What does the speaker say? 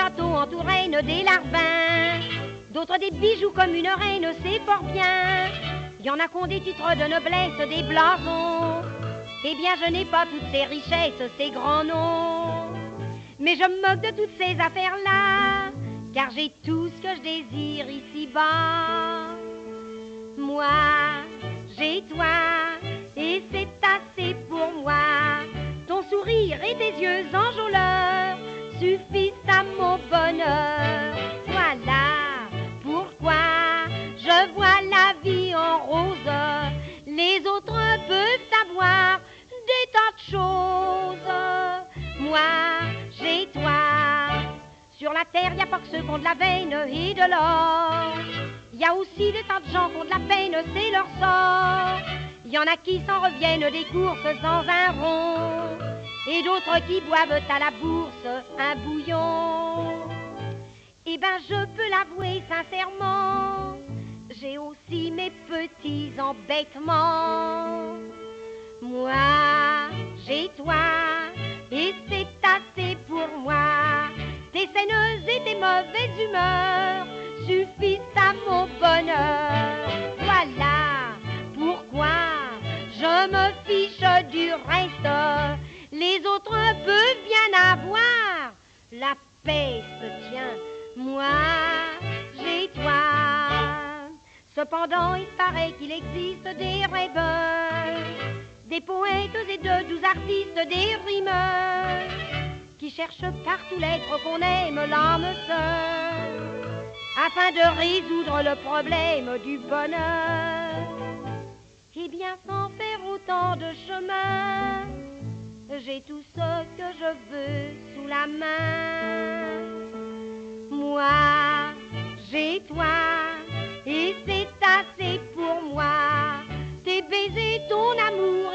châteaux en Touraine, des larbins, d'autres des bijoux comme une reine, c'est fort bien. Il y en a qui ont des titres de noblesse, des blasons. Eh bien, je n'ai pas toutes ces richesses, ces grands noms. Mais je me moque de toutes ces affaires-là, car j'ai tout ce que je désire ici-bas. Moi, j'ai toi, et c'est assez pour moi. Ton sourire et tes yeux enjôleurs suffisent à mon bonheur. Voilà pourquoi je vois la vie en rose. Les autres peuvent savoir des tas de choses. Moi, j'ai toi. Sur la terre, y a pas que ceux qui ont de la veine et de l'or. Y a aussi des tas de gens qui ont de la peine, c'est leur sort. Y en a qui s'en reviennent des courses sans un rond, et d'autres qui boivent à la bourse un bouillon. Eh ben, je peux l'avouer sincèrement, j'ai aussi mes petits embêtements. Moi, j'ai toi, et c'est assez pour moi. Tes saineuses et tes mauvaises humeurs suffisent à mon bonheur. Voilà pourquoi je me fiche du reste. Les autres peuvent bien avoir la peste, tiens, moi j'ai toi. Cependant, il paraît qu'il existe des rêveurs, des poètes et de doux artistes, des rimeurs, qui cherchent partout l'être qu'on aime, l'âme seule, afin de résoudre le problème du bonheur. Eh bien, sans faire autant de chemin, j'ai tout ce que je veux sous la main. Moi, j'ai toi, et c'est assez pour moi. Tes baisers, ton amour